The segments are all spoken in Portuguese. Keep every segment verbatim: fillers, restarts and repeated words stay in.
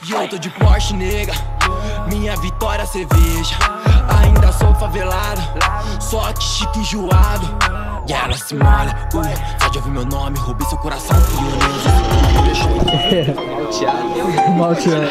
E eu tô de Porsche, nega, minha vitória cerveja. Ainda sou favelado, só que chique enjoado. E ela se molha, uh, só de ouvir meu nome, roubei seu coração. Malteado.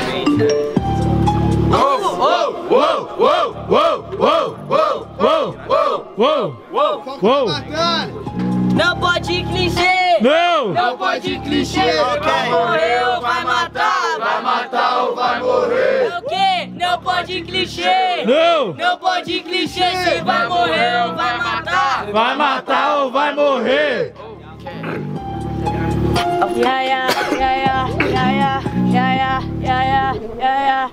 Uou, uou, uou, uou, uou, uou, uou, uou, uou, uou, uou. Não pode clichê! Não! Não pode clichê! Vai morrer ou vai matar! Vai matar ou vai morrer? É o quê? Não pode clichê! Não! Não pode clichê! Se vai morrer ou vai matar! Vai matar ou vai morrer? Ya ya ya ya ya ya ya ya ya ya ya.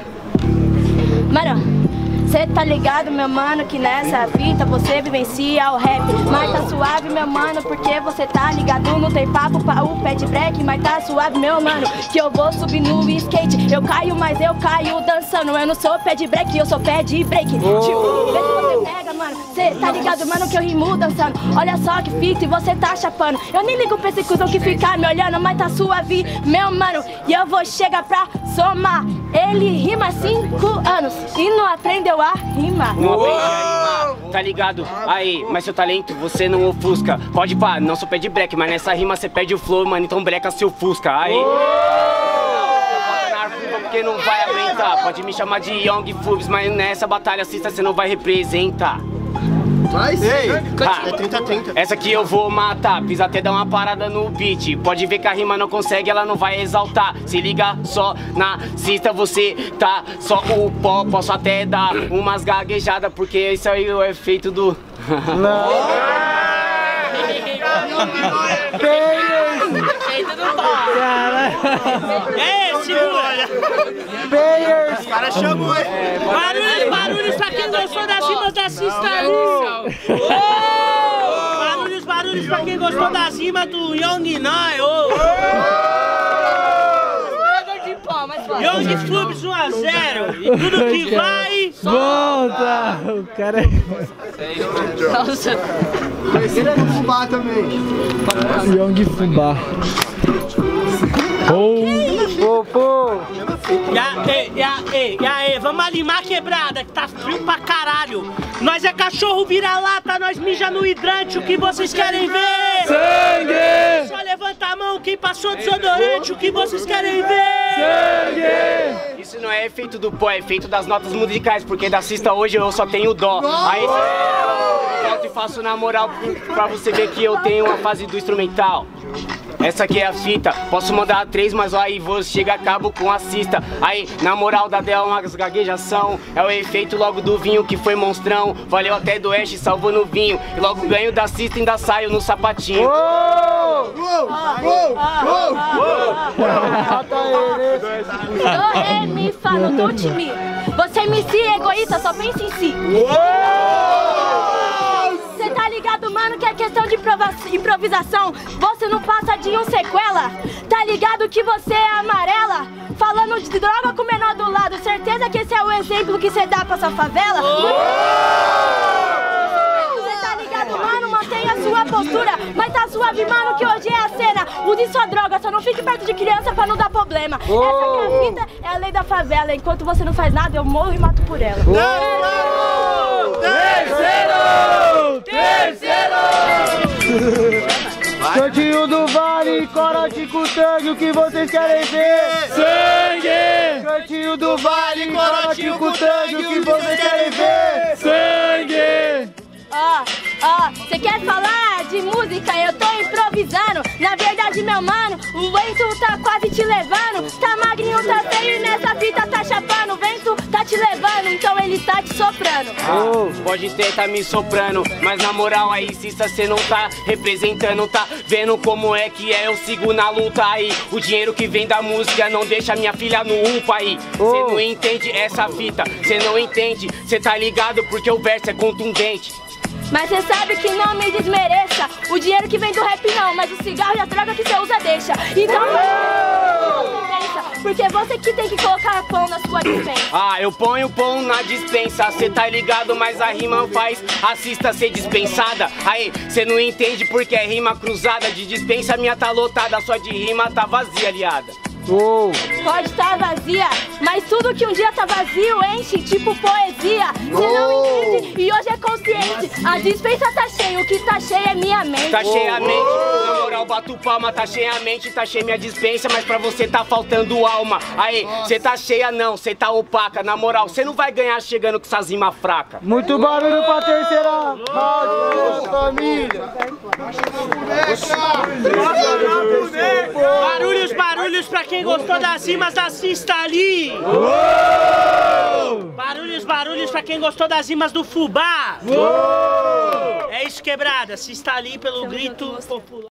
Mano, cê tá ligado, meu mano, que nessa fita você vivencia o rap. Mas tá suave, meu mano, porque você tá ligado, não tem papo pra o pé de break. Mas tá suave, meu mano, que eu vou subir no skate. Eu caio, mas eu caio dançando. Eu não sou pé de break, eu sou pé de break. Tipo, vê se você pega, mano, cê tá ligado, mano, que eu rimo dançando. Olha só que fita e você tá chapando. Eu nem ligo pra esse cuzão que fica me olhando, mas tá suave, meu mano. E eu vou chegar pra somar. Ele rima há cinco anos e não aprendeu a rimar. Não aprendi a rimar, tá ligado? Aí, mas seu talento você não ofusca. Pode pá, não sou pé de break, mas nessa rima você perde o flow, mano, então breca se ofusca. Aí, porque não vai aguentar. Pode me chamar de Young Fubs, mas nessa batalha assista você não vai representar. Mas, ei, ah, é trinta a trinta. Essa aqui eu vou matar, fiz até dar uma parada no beat. Pode ver que a rima não consegue, ela não vai exaltar. Se liga só na cista, você tá só o pó. Posso até dar umas gaguejadas, porque isso aí é o efeito do... Não! Efeito do pó! É, segura! Players! Os caras chamam, hein? Barulhos, barulhos pra quem gostou das rimas da Cista. Barulhos, barulhos pra quem gostou das rimas do Young Nai. Young Fubs um a zero. E tudo que vai... Volta! O cara... Nossa! Conhecido como Fubá também. Young Fubá. Oh, pô! E aí, e aí, e aí, vamos animar a quebrada, que tá frio pra caralho. Nós é cachorro vira-lata, nós mija no hidrante, o que vocês querem ver? Sangue! Só levanta a mão quem passou desodorante, o que vocês querem ver? Sangue! Isso não é efeito do pó, é efeito das notas musicais, porque da cista hoje eu só tenho dó. Aí eu te faço na moral pra você ver que eu tenho uma fase do instrumental. Essa aqui é a fita, posso mandar três, mas aí você chega a cabo com a cista. Aí, na moral da dela, uma gaguejação. É o efeito logo do vinho que foi monstrão. Valeu até do Ash, salvou no vinho. E logo ganho da cista, ainda saio no sapatinho. Uou! Uou! Uou! Uou! Do, ré, mi, fá, não don't me. Você me si, egoísta, só pensa em si. Você tá ligado, mano, que é questão de improvisação. Você não passa de um sequela. Tá ligado que você é amarela? Falando de droga com o menor do lado. Certeza que esse é o exemplo que você dá pra sua favela? Você tá ligado, mano? Mantenha a sua postura. Mas tá suave, mano, que hoje é a cena. Use sua droga, só não fique perto de criança pra não dar problema. Essa minha vida é a lei da favela. Enquanto você não faz nada, eu morro e mato por ela. Terceiro! Terceiro! Cantinho do Vale, corote com sangue, o que vocês querem ver? Sangue! Cantinho do Vale, corote com sangue, o que vocês querem ver? Sangue! Ó, ó, você quer falar de música? Eu tô improvisando. Na verdade, meu mano, o vento tá quase te levando. Tá magrinho, tá feio e nessa fita tá chapando. O vento tá te levando, então ele tá te soprando. Ah, pode ter, tá me soprando, mas na moral aí, cista, cê não tá representando, tá vendo como é que é, eu sigo na luta aí. O dinheiro que vem da música não deixa minha filha no upa aí. Cê não entende essa fita, cê não entende, cê tá ligado porque o verso é contundente. Mas cê sabe que não me desmereça. O dinheiro que vem do rap não, mas o cigarro e a droga que cê usa deixa. Então porque você que tem que colocar pão na sua dispensa. Ah, eu ponho pão na dispensa, cê tá ligado, mas a rima faz assista ser dispensada. Aí, cê não entende porque é rima cruzada. De dispensa minha tá lotada, só de rima tá vazia, aliada. Oh. Pode estar vazia. vazia. Mas tudo que um dia tá vazio enche, tipo poesia. Cê não entende e hoje é consciente. A dispensa tá cheia, o que tá cheio é minha mente. Tá cheia a mente, na moral bato palma. Tá cheia a mente, tá cheia minha dispensa. Mas pra você tá faltando alma. Aí, cê tá cheia não, cê tá opaca. Na moral, cê não vai ganhar chegando com essas rimas fracas. Muito barulho pra terceira rádio, família. Barulhos, barulhos pra quem gostou das rimas, assista ali. Barulhos, barulhos pra quem gostou das rimas do Fubá. É isso, quebrada, assista ali pelo grito popular.